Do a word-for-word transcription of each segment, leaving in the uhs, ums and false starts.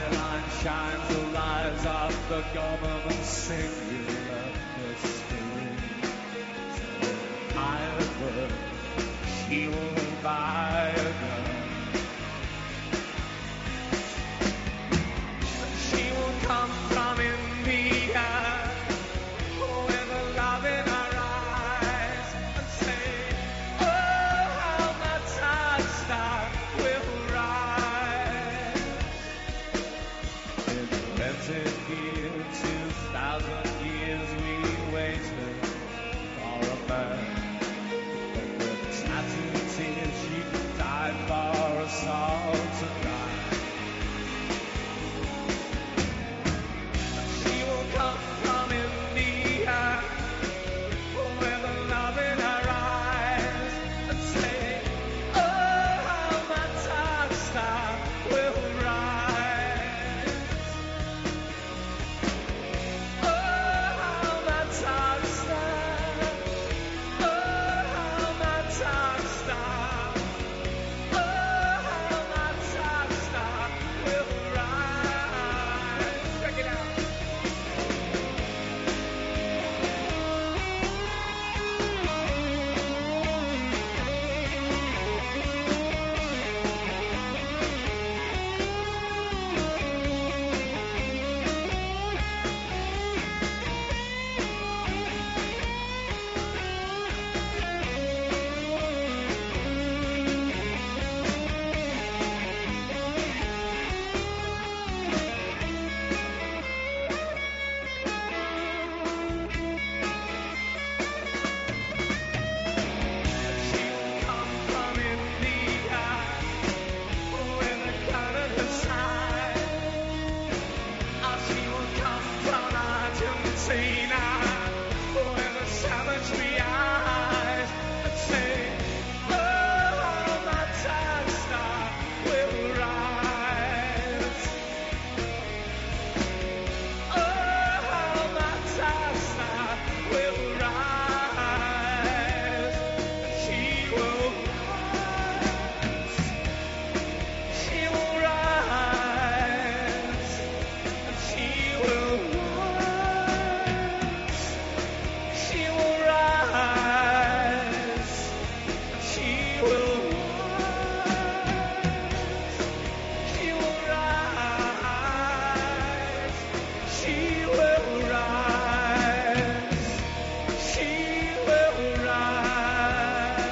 skyline shines the lies of the government's singular mystery. So either she will buy a gun, she will come from India with a love in her eyes and say, oh, how my tide star will rise. Invented here two thousand years we waited for a man, but with tattooed tears she died for us all to die. She will come from India with a love in her eyes and say, oh, how my tide star will rise. Oh, how my tide star, oh, how my tide star, oh, how my tide star will rise. Check it out. She will come from India with a gun at her side. Oh, she will come from Argentina with a savage eyes and say, oh, how my tide star will rise. Oh, how my tide star will rise. She will rise. She will rise. And she will rise. She will rise. And she will rise. She will rise. She will rise. She will rise.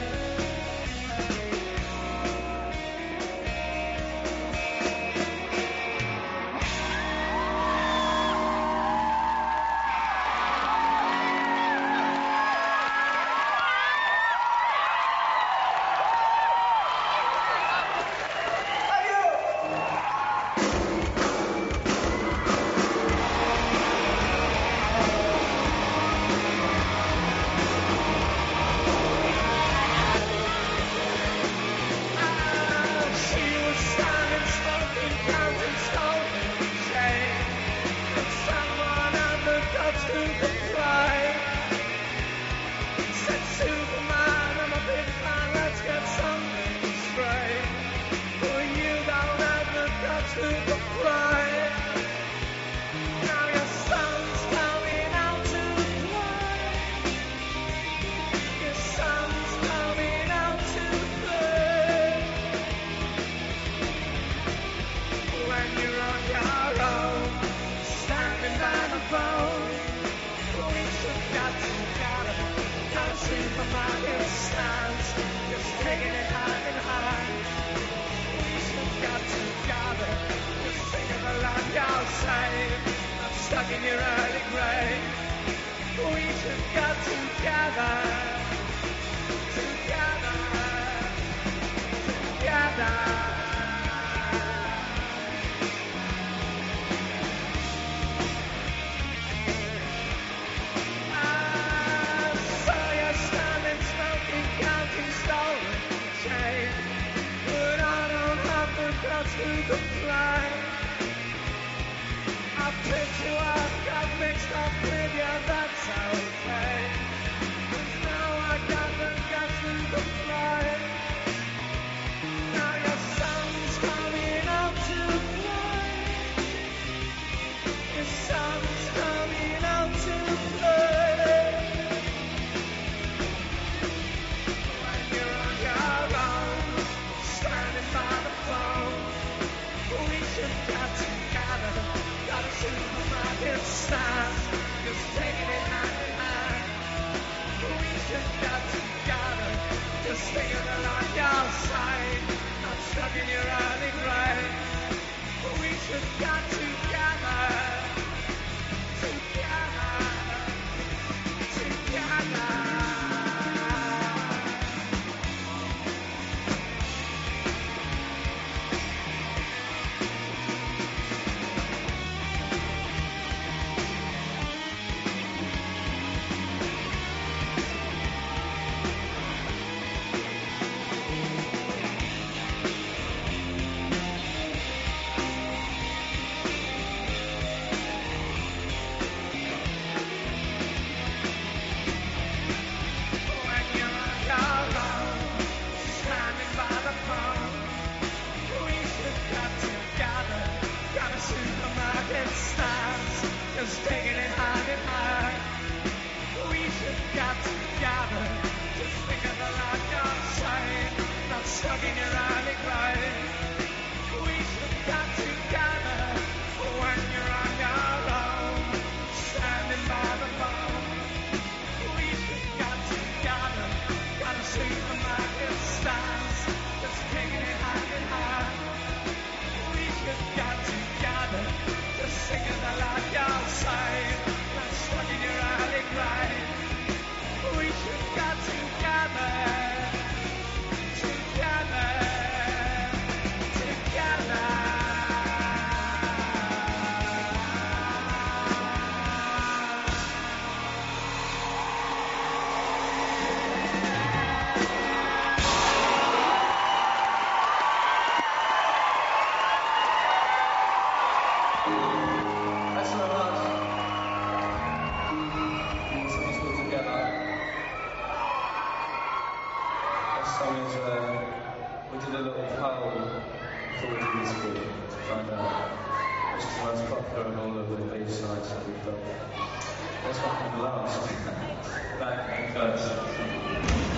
She was standing, smoking, counting stolen change. And someone had the guts to comply. Said, Superman, I'm a big fan, let's get something straight. But you don't have the guts to comply. Now your son's coming out to play. Your son's coming out to play. When you're on your own, standing by the phone, we should get together. Now Superman who stands, just taking it hand in hand. We should get together, just singing the land you're safe. I'm stuck in your early grave. We should get together, together, together. I saw you standing, smoking, counting stolen change. But I don't have the guts to comply. I picked you up, got mixed up with you, that's okay. 'Cause now I got the guts to comply. Now your son's coming out to play. stands, just taking it hand in hand. We should get together, just thinking along your side, not stuck in your early grave. We should get together, together, together. Just taking it hand in hand. We should get together, just think of the life outside, not stuck in your early grave. We should get together when you're on your own, standing by the phone. We should get together, gotta see the market stands, just taking it hand in hand. We should get together, just singing the life outside, not stuck in your early grave. We should get together, together, together. Thanks very much. Song is called Together. This song is, uh, we did a little poll before we did this group to find out which is the most popular of all of the B-sides that we've done. This one called Last. Back and first.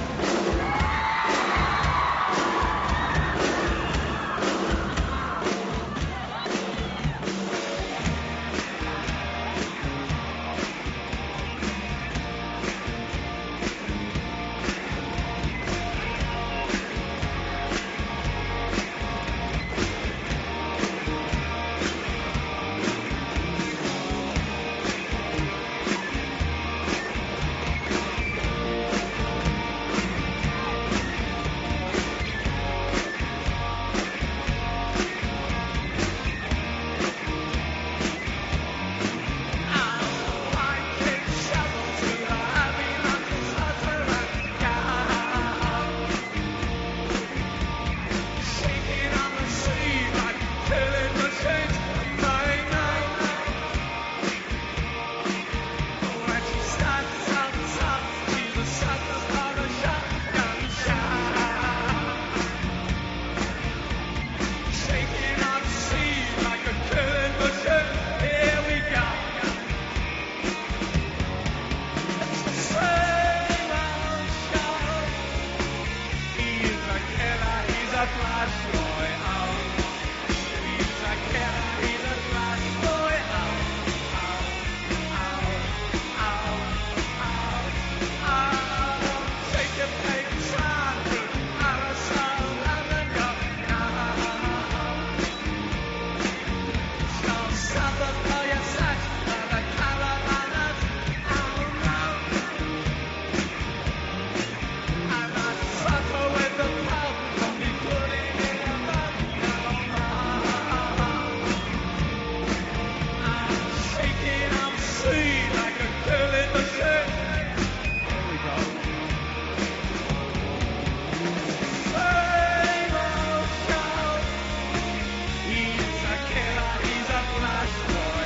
He's a killer, he's a flash boy.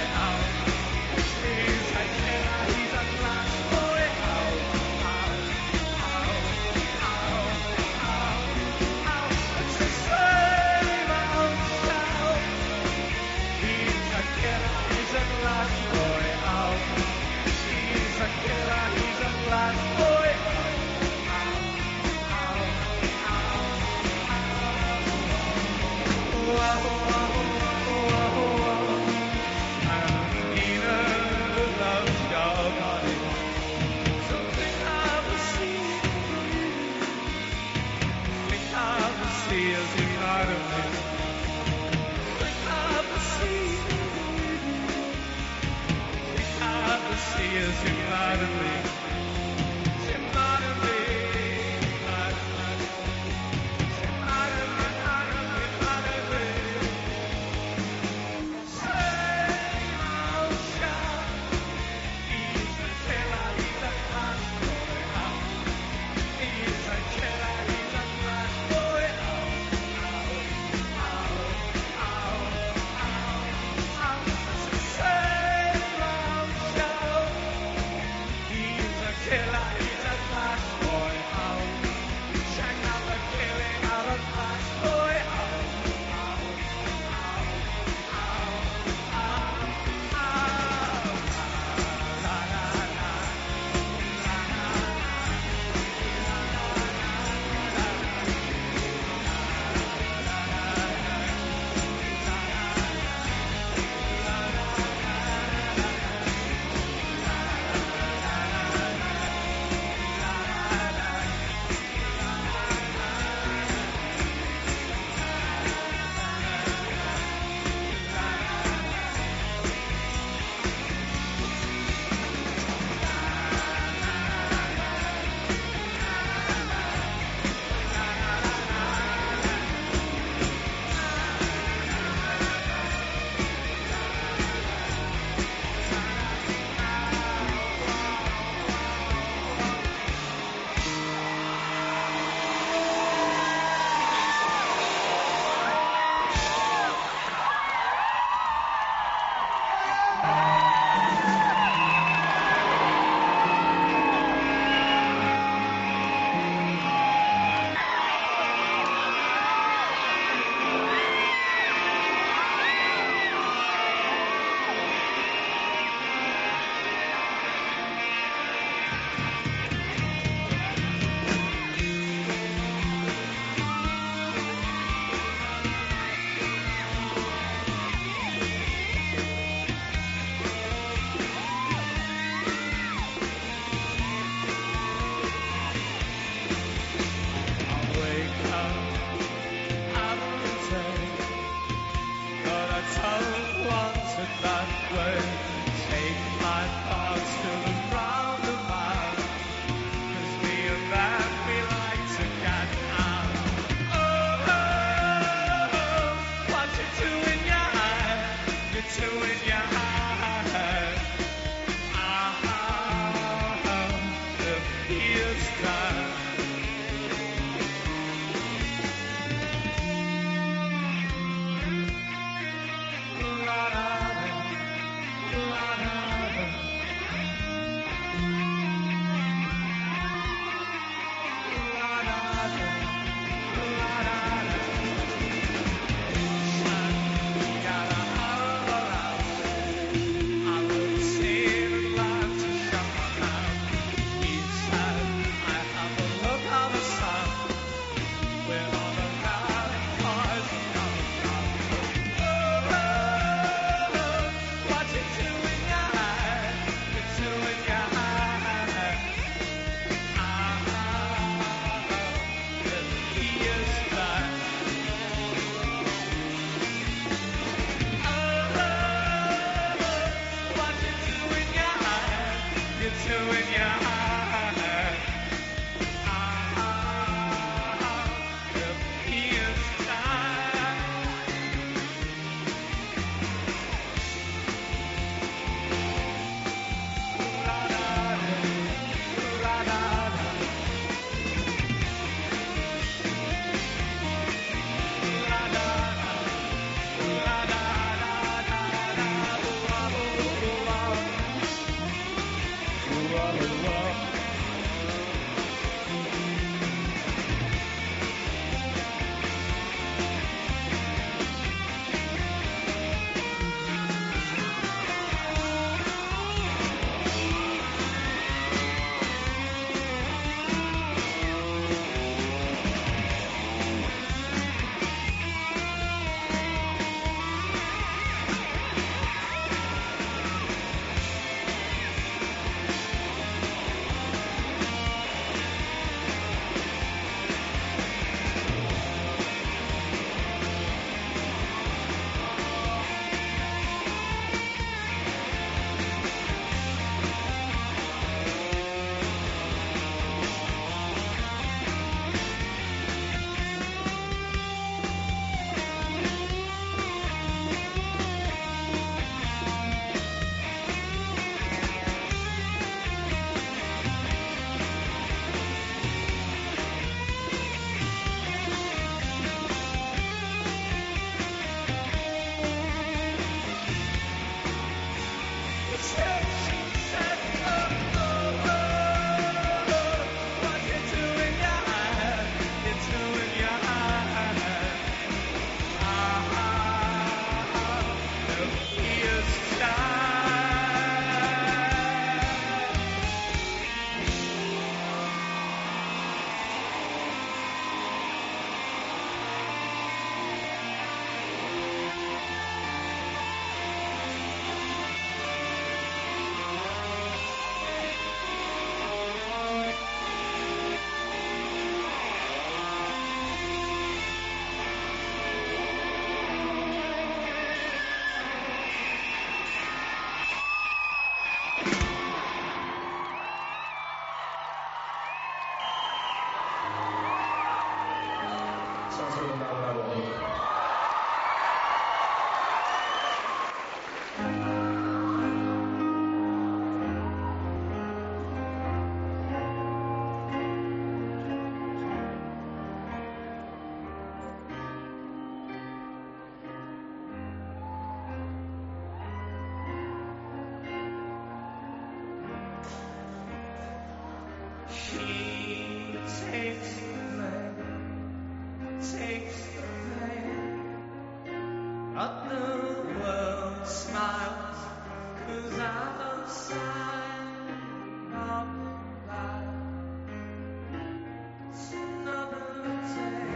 She takes the blame, takes the blame, but the world smiles, 'cause outside of the light, it's another day.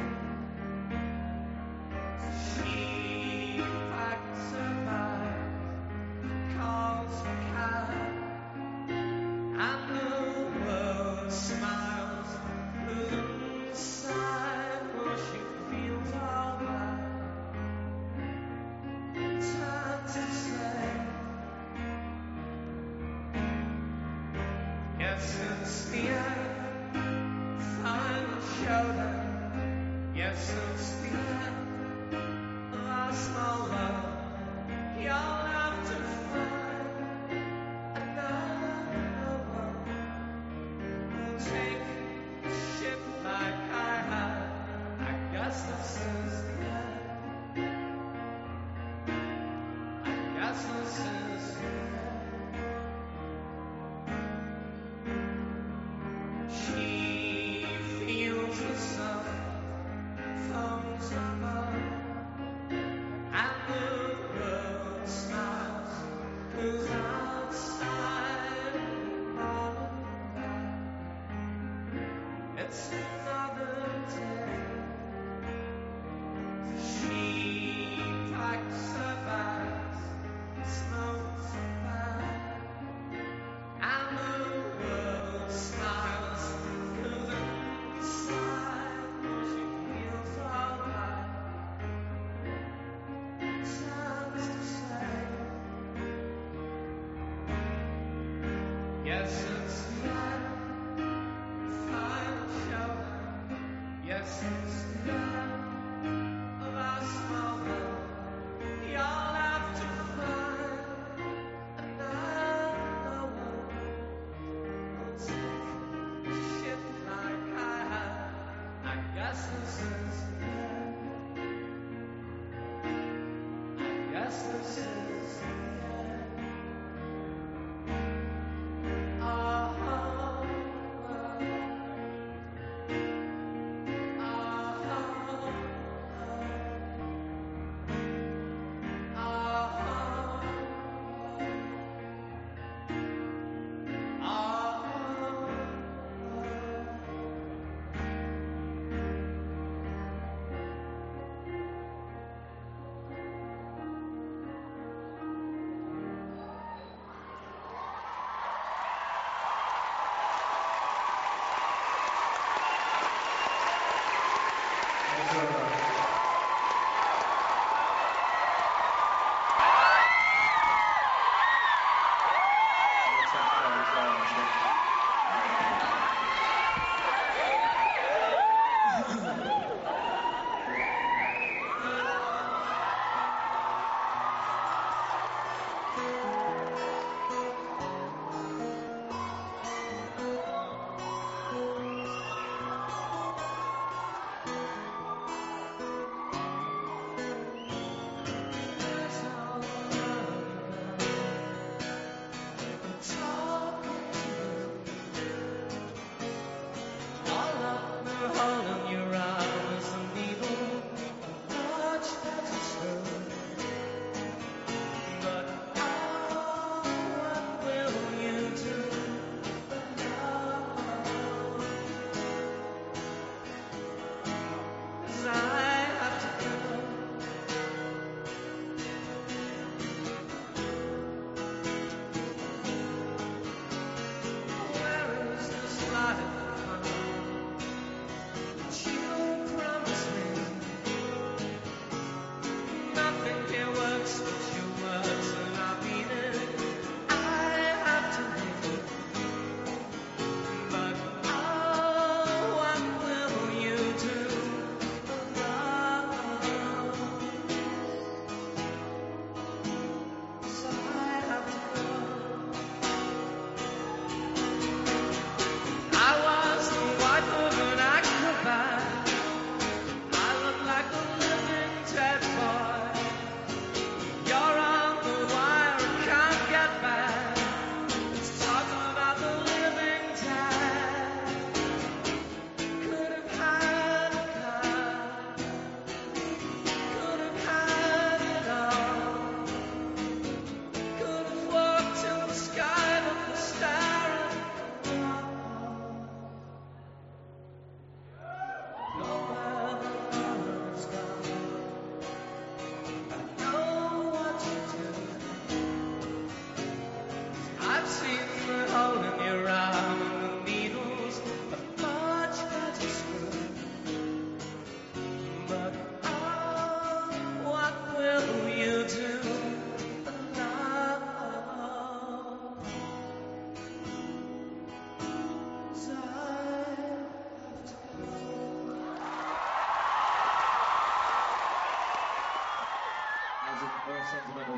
She packs her bag, calls a cab, and the world smiles, but inside, well, she feels alright. Time to say, yes, it's the end, final showdown. Yes, it's the end, last small love. You'll have to find another one. Take the ship like I had. I guess this is the end. I guess this is the end. She feels herself, phones above, and the world smiles, 'cause outside all of that, it's another day. She packs her bags, smokes a bag, and the world smiles, 'cause inside, well, she feels alright. Time's to say, yes, it's the end, final showdown. Yes, it's the end, last moment. You'll have to find another one. We'll take the ship like I had. I guess this is the end. I guess this is the end. Ah.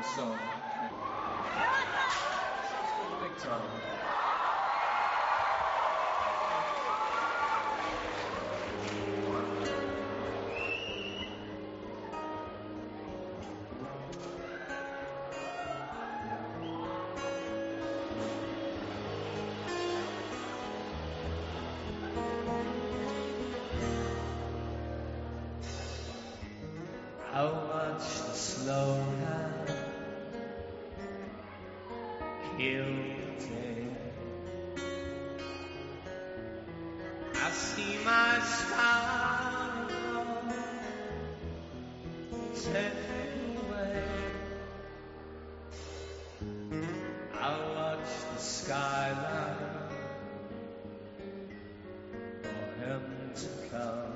song. Big time. How much to slow down, kill the day. I see my smile take away. I watch the skyline for him to come.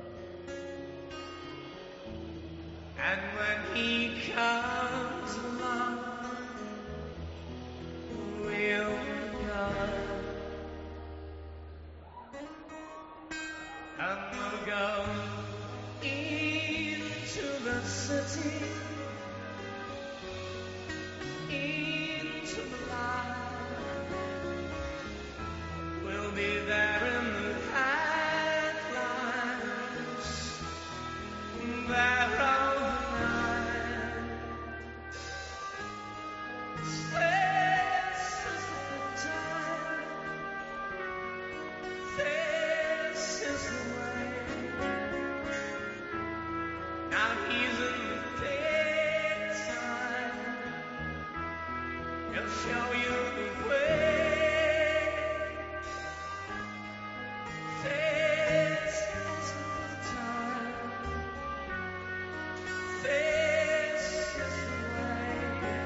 And when he comes along, we'll be gone. And we'll go into the city, into the light. We'll be there in the headlights, there all the night. This is the time, this is the way. Now he's in the daytime, he'll show you the way. This is the time, this is the way.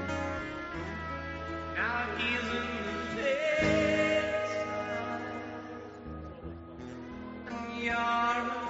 Now he's in the daytime, and you're in the day.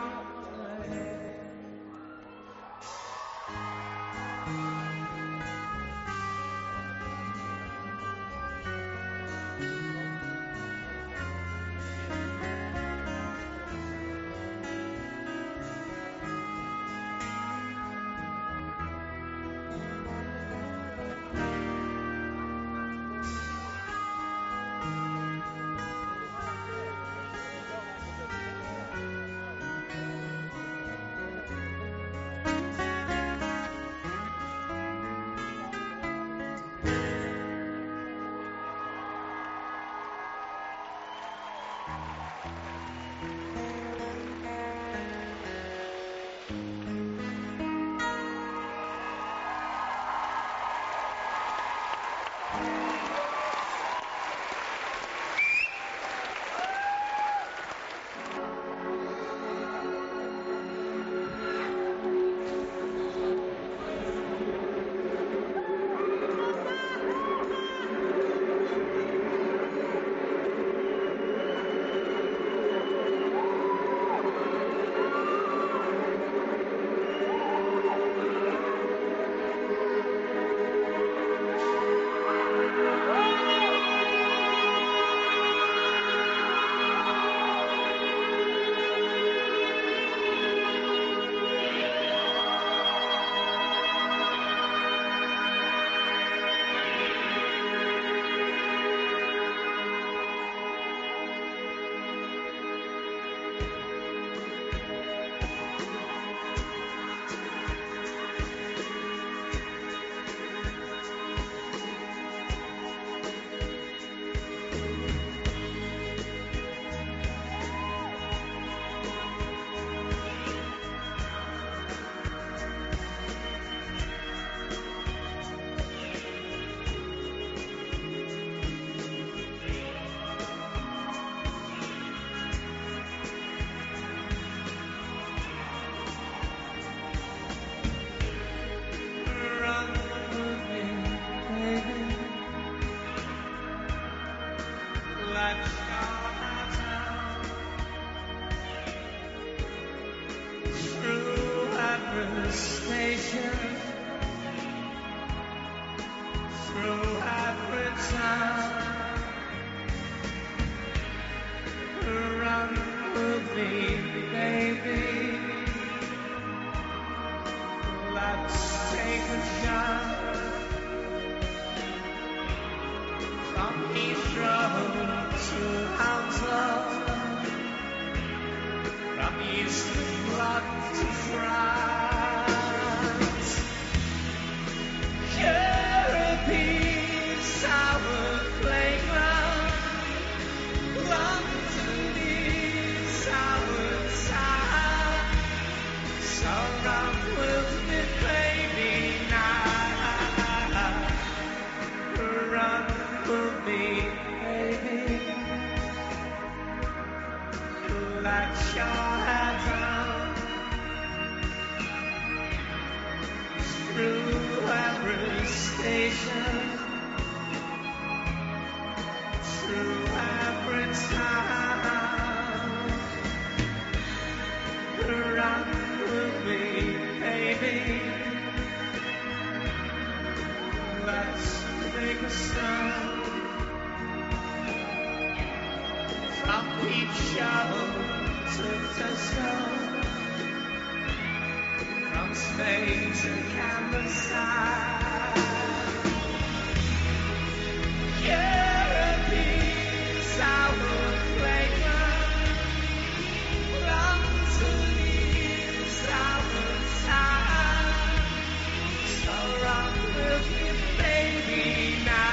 Let's take a shot. From Heathrow to Hounslow, from Eastern Bloc to France, Europe's our playground, London's our town. So run with me, baby, now. Run with me, baby. Let your head down through every station, through every town. Run with me, baby. Let's make a sound. From Peep Show to Tesco, from Spain to Canvaside, Europe's our playground, London's our town. So run with me, baby, now.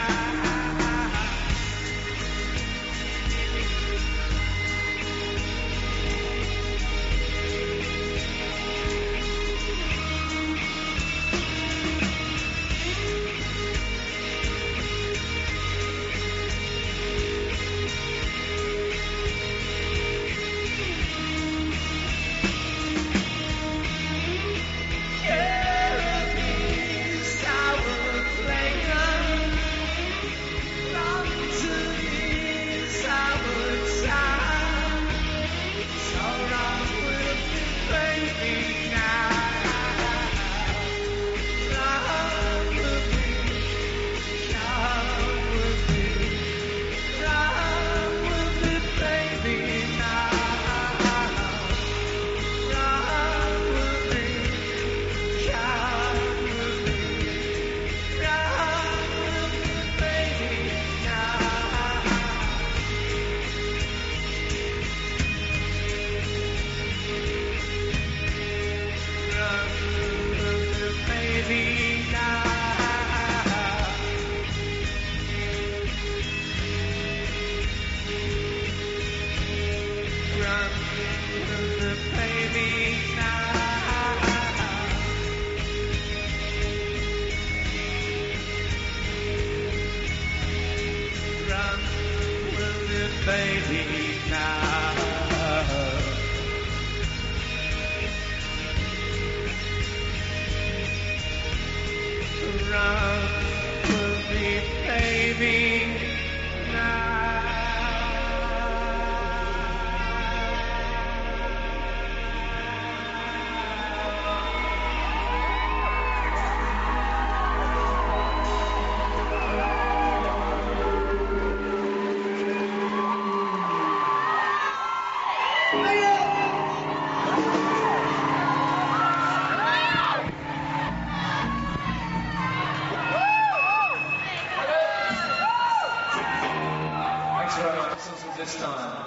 This time.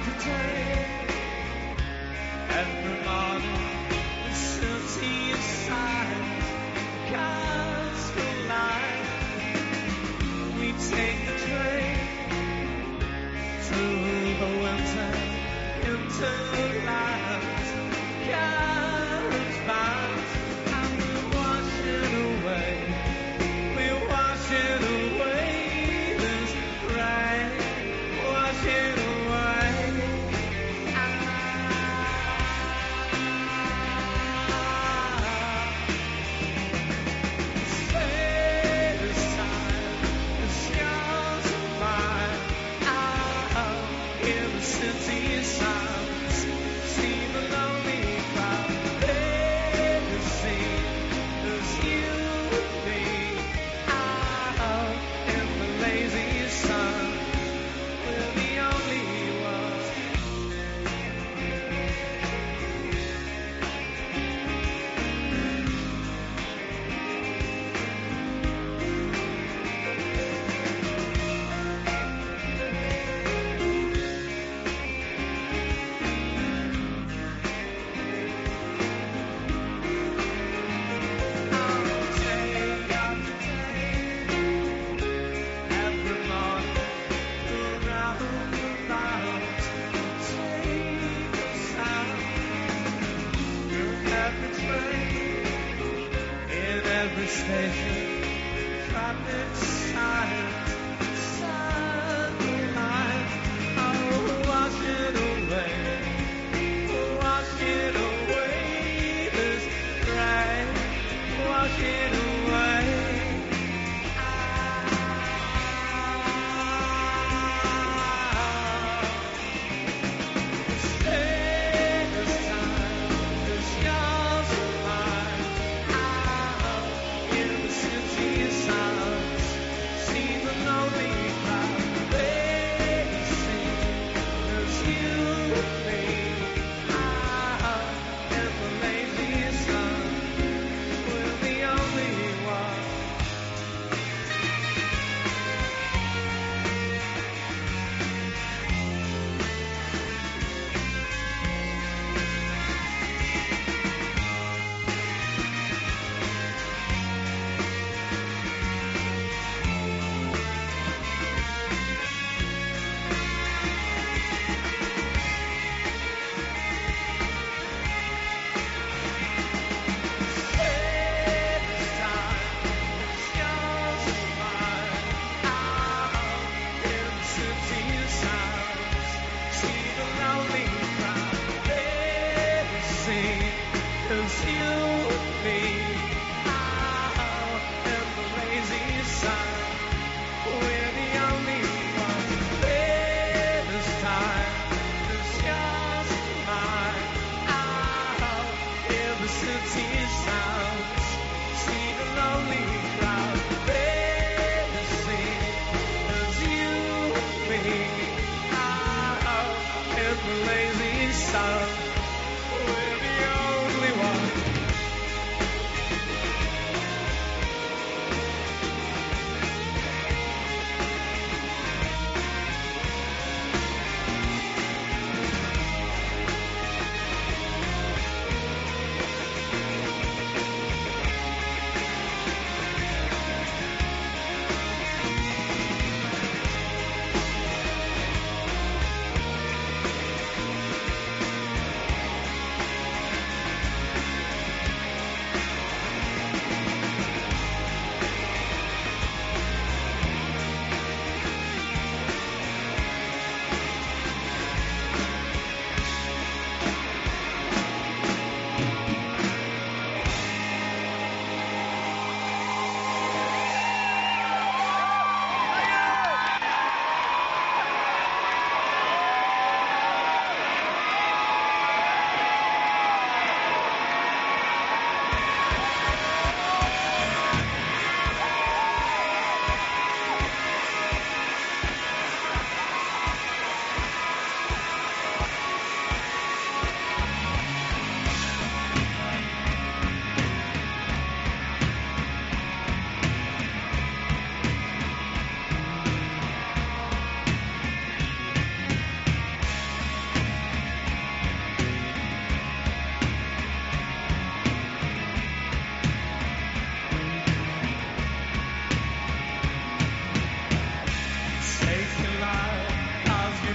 after day, every morning the city is silent, cars for life. We take the train through the winter into light, cars by, and we wash it away. We wash it away. This rain, wash it away.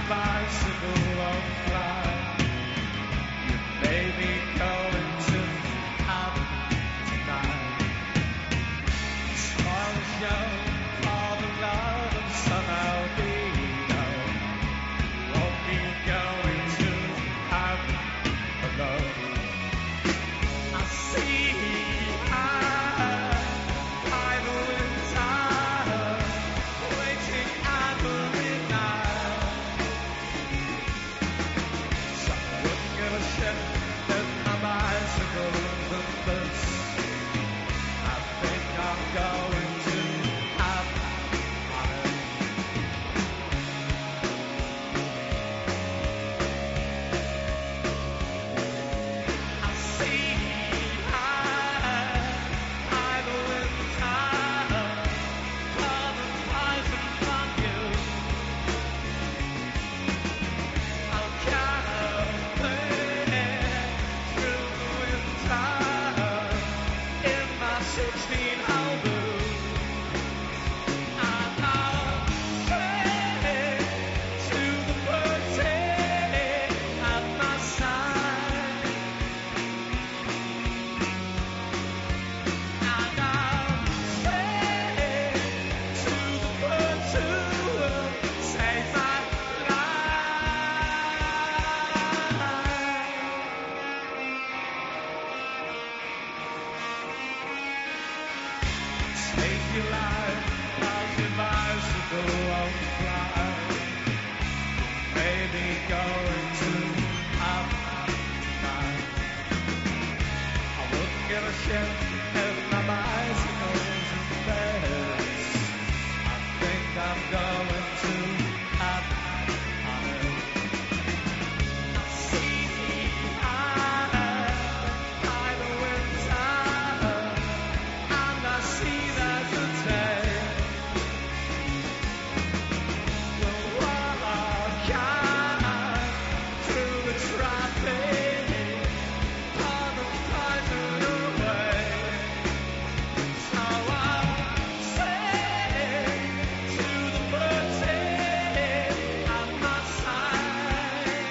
bicycle won't fly. You may be going to have tonight. Spoil the show for the love of somehow being known. Won't be going to have alone. I see I, I the winter waiting at the midnight. Someone give a shit if my bicycle isn't this. I think I'm going to have fun. I see I, I the winter come and poison from you. I'm camping through the winter in my sixteen Malibu. And I'll say to the birthday at my side. And I'll say to the birds who will save my life. Take your life, cause your bicycle won't fly. Maybe going to have tonight. I wouldn't give a shit if my bicycle isn't theirs. I think I'm going to have honey. I see I, I the winter, and I see there's a day. We'll walk out through the traffic, on the poison away. So I'll say to the birds at my side.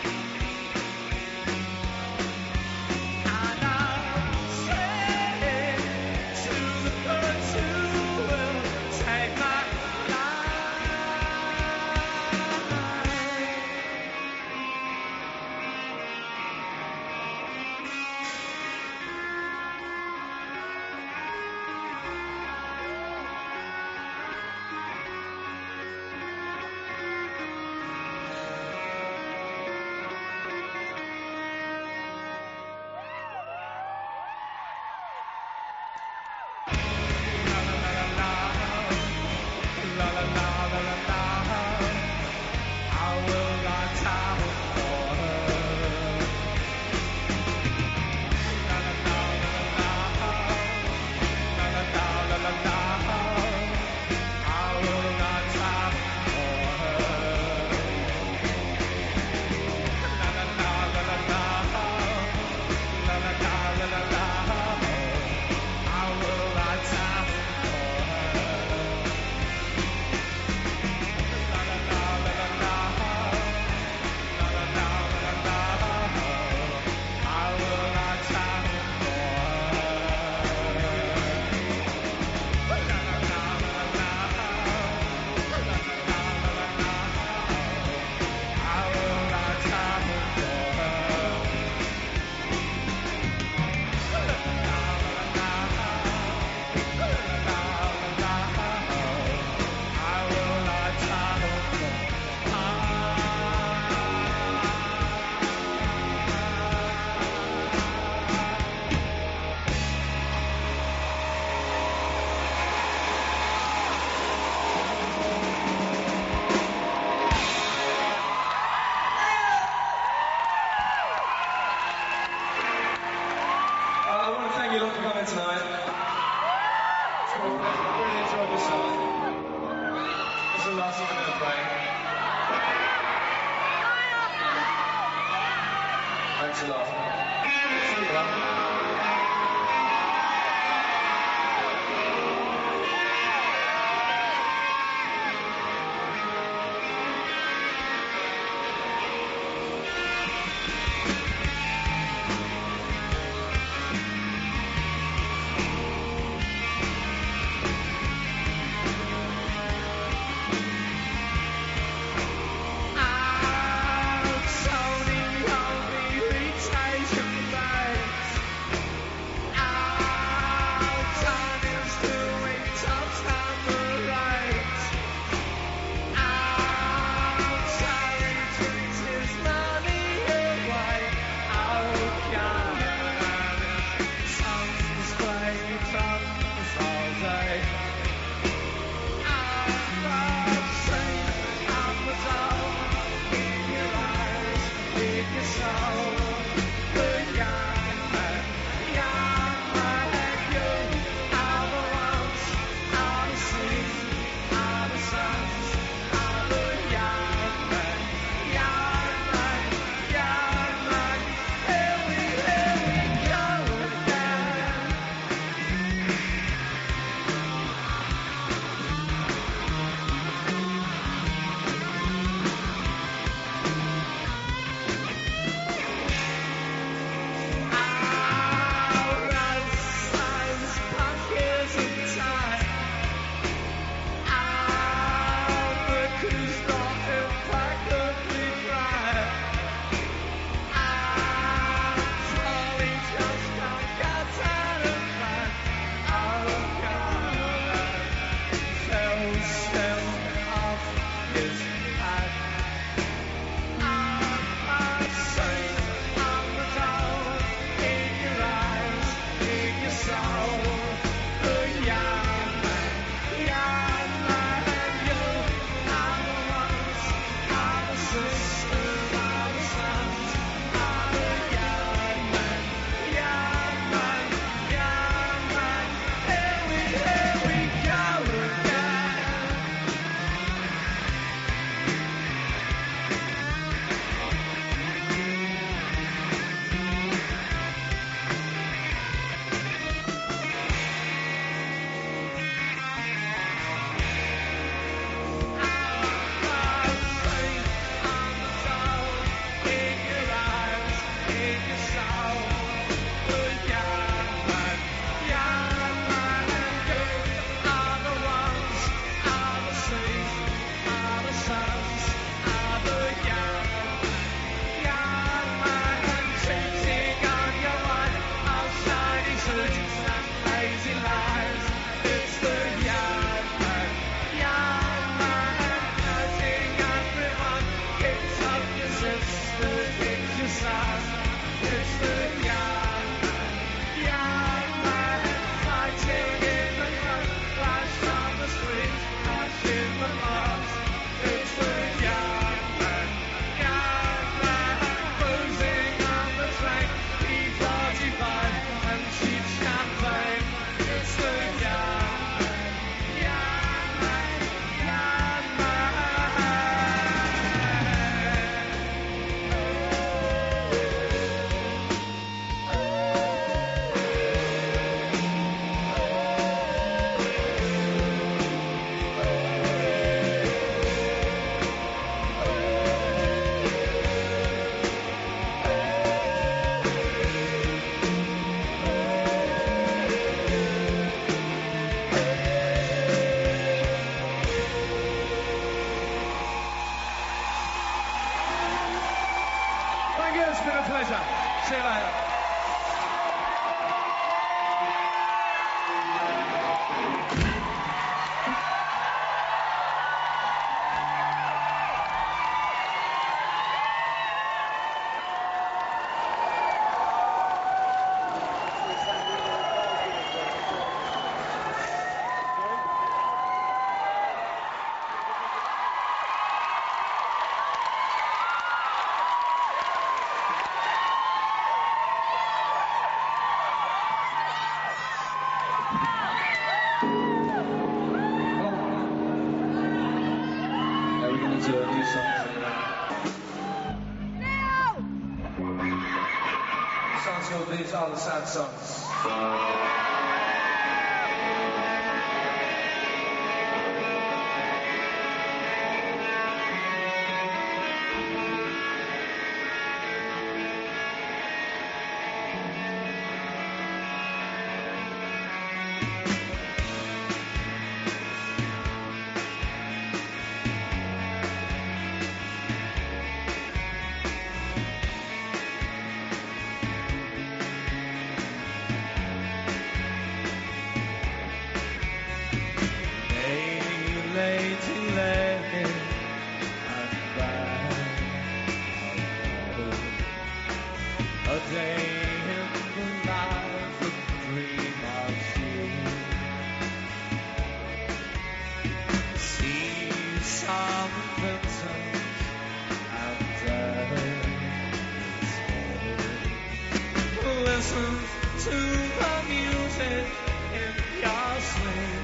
And I'll say to the birds who will take my la la la la la la la. I will write time for her. La la la la la la. La la la la la la. I will write time for her. La la la la la la. La la la la la la. I will write time for her. La la la la la la. La la la la la la. I will write time for her. La la la la la la. La la la la la la. I will write time for her. La la la la la. La la la la la. I will write time for her. Uh, I want to thank you all for coming tonight. It's been a pleasure. I really enjoyed this song. This is the last song I'm going to play. Thanks a lot. See you, man. sun. It's the young man, young man, fighting in the mud, flash on the street, ash in the mud. It's the young man, young man, cruising on the train, E forty-five and cheap champagne. It's the young man, young man, young man. Thank you, it's been a pleasure. See you later. Are we going to do a new song? Songs called These Are the Sad Songs. A day in the life of a dream of you. See some Vincent and death. Listen to the music in your sleep.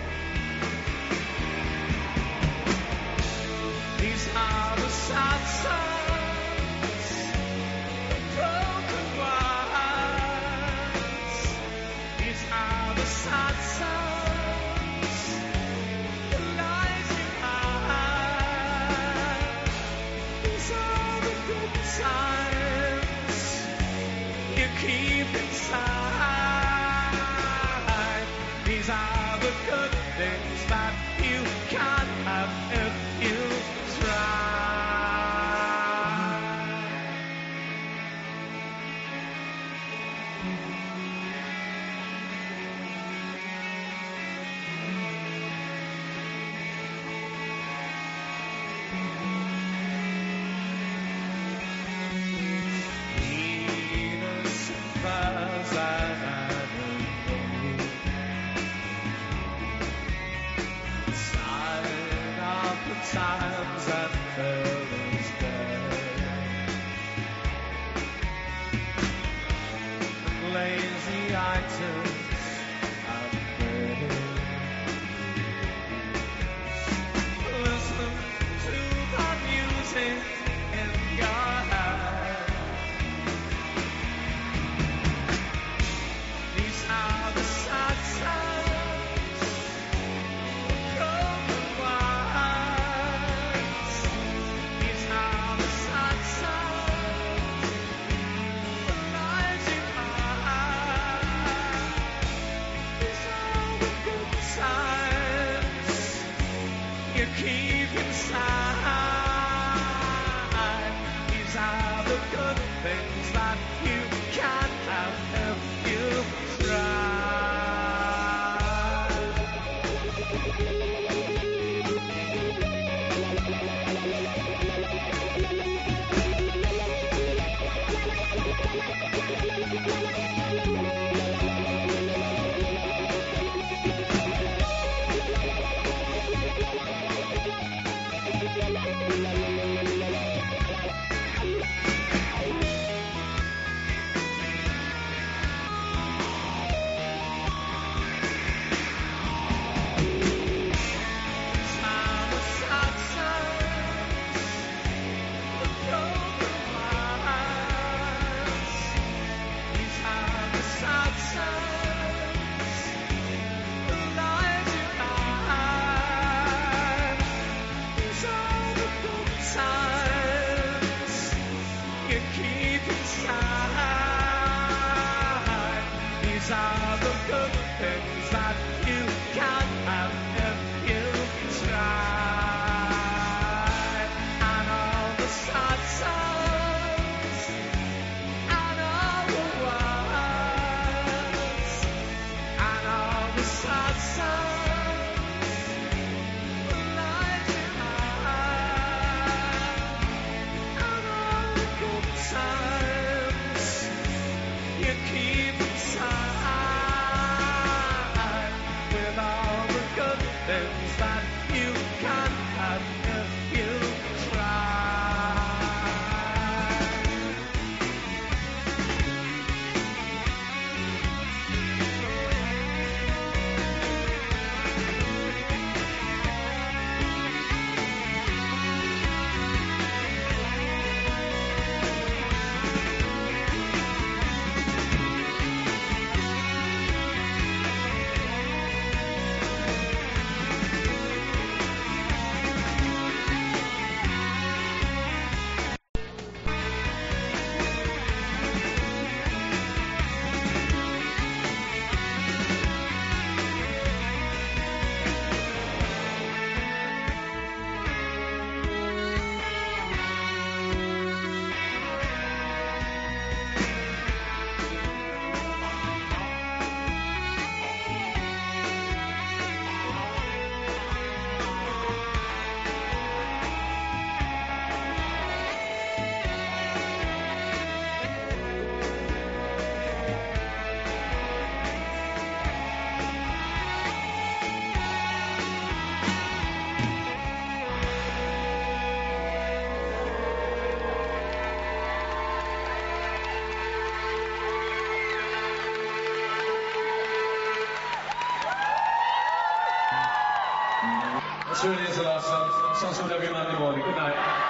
These are the sad songs. Sad songs, the lies you hide. These are the good times you keep inside. These are the good things that you can't have if you try. Times and feelings dead, and lazy items and bread. Listen to the music in your head. These are the sad songs, broken wires. These are the sad songs, the lies you hide. This really is the last song. Song's called Every Monday Morning. Good night.